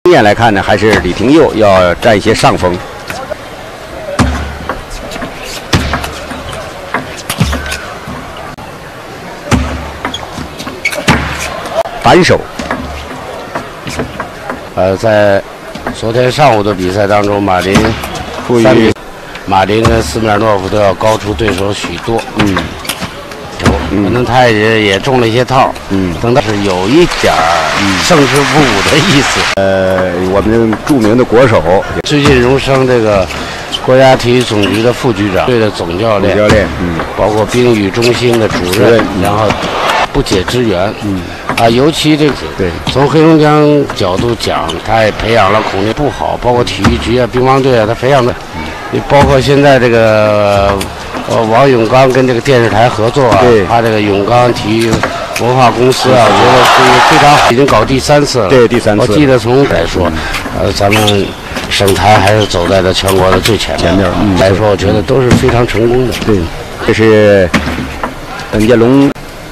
经验来看呢，还是李廷佑要占一些上风。反手。 在昨天上午的比赛当中，马林跟斯米尔诺夫都要高出对手许多。可能他也中了一些套。等到是有一点胜之不武的意思。 我们著名的国手最近荣升这个国家体育总局的副局长、队的总教练，包括冰雨中心的主任，然后不解之缘。尤其这个从黑龙江角度讲，他也培养了孔令不好，包括体育局啊、乒乓队啊，他培养的，包括现在这个王永刚跟这个电视台合作啊，他这个永刚体育文化公司啊，我觉得是一个非常好，已经搞第3次了。 对，第3次。 我记得从来说，咱们省台还是走在了全国的最前面。来说，我觉得都是非常成功的。 对，这是邓建龙。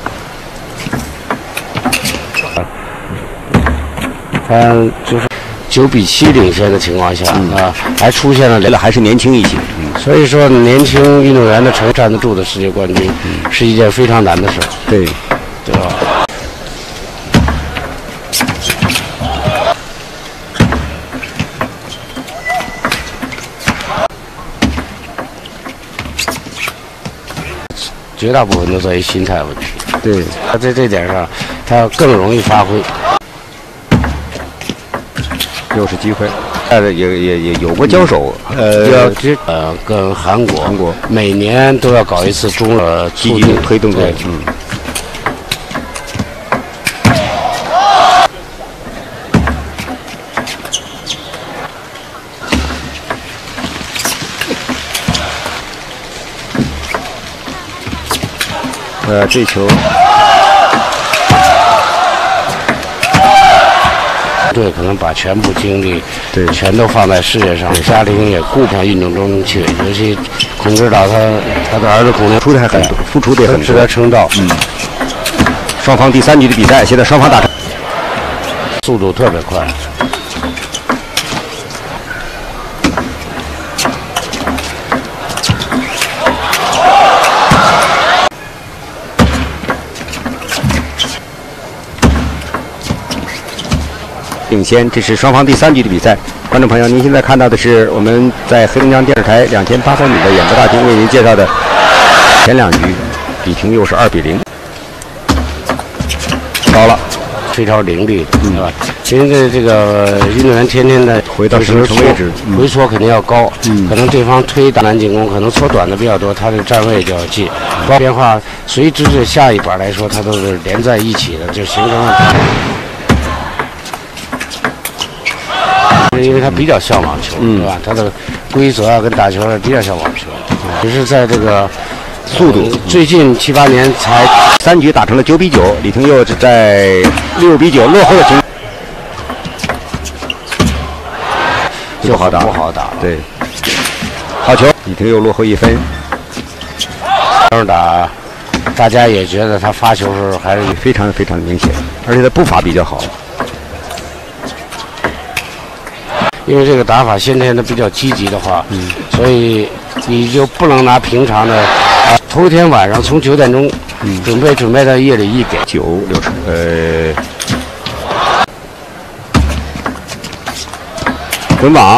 他就是9比7领先的情况下还出现了还是年轻一些。 所以说，年轻运动员的站得住的世界冠军是一件非常难的事。 对吧？绝大部分都在于心态问题。 对， 他在这点上，他更容易发挥。 又是机会，也有过交手， 跟韩国每年都要搞一次积极推动队。这球。 队可能把全部精力全都放在事业上，家庭也顾不上运动中去。尤其孔指导他的儿子孔令付出的很多，付出的很值得称道。 双方第3局的比赛，现在双方打成， 速度特别快。 领先，这是双方第3局的比赛。观众朋友，您现在看到的是我们在黑龙江电视台2800米的演播大厅为您介绍的前2局，李廷佑是2比0，高了， 非常凌厉，对吧？因为这个运动员天天的回到生成位置， 回搓肯定要高，可能对方推打南进攻，可能搓短的比较多，他的站位就要近，变化随之这下一板来说，它都是连在一起的，就形成了。因为它比较像网球，对吧？它的规则跟打球比较像网球，只是在这个速度， 最近7、8年才 3局打成了9比9，李廷佑是在6比9落后的情况，不好打，对，好球，李廷佑落后1分。 打，大家也觉得他发球时候还是非常明显，而且他步伐比较好。 因为这个打法先天的比较积极的话，所以你就不能拿平常的头一天晚上从9点钟准备到夜里1点滚网。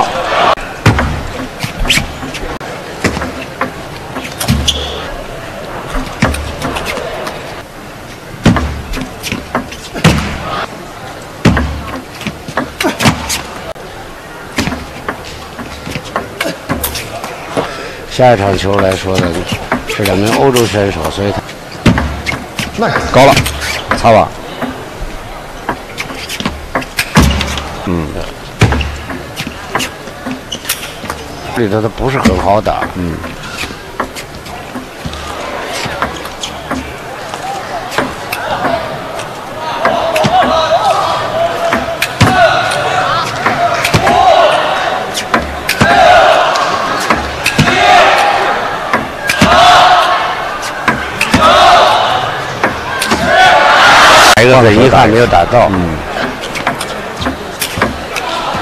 下一场球来说呢，是2名欧洲选手，所以他那高了，擦网。 里头他不是很好打。一个很遗憾没有打到。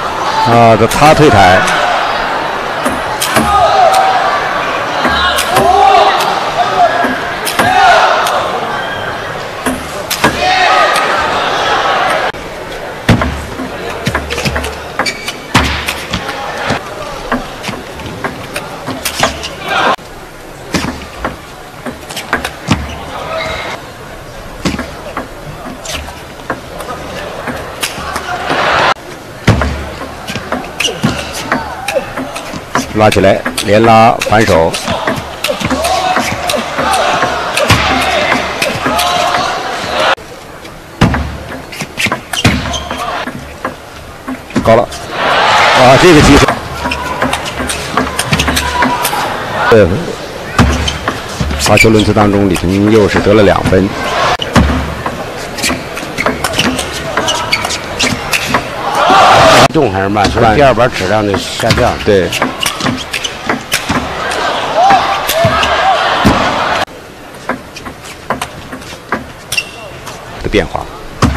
啊，他退台。拉起来，连拉反手，高了，啊，这个机会，罚球轮次当中，李腾又是得了2分。 动还是慢？所以第2板质量就下降。 对。的变化。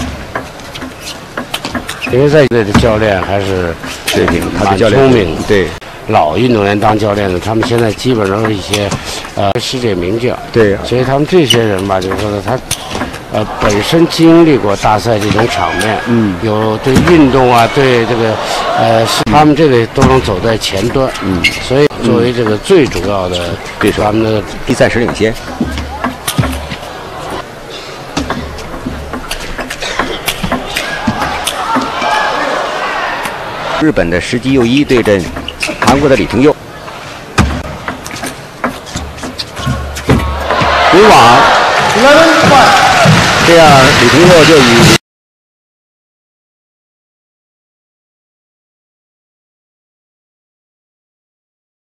因为在队的教练还是水平，他的教练聪明。 对。 老运动员当教练的，他们现在基本上是一些世界名将。 对。 所以他们这些人吧，就是说呢，他。本身经历过大赛这种场面，有对运动啊，对这个，他们这个都能走在前端，所以作为这个最主要的对手，他们的比赛时领先。日本的石吉佑一对阵韩国的李腾佑，回网。这样，李腾佑就以